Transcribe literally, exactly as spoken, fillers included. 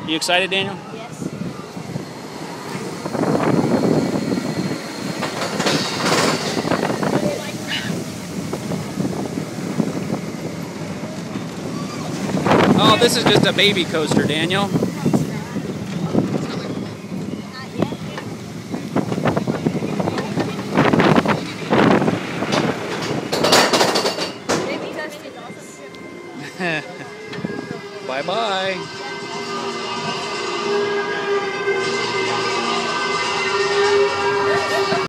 You excited, Daniel? Yes. Oh, this is just a baby coaster, Daniel. Bye-bye.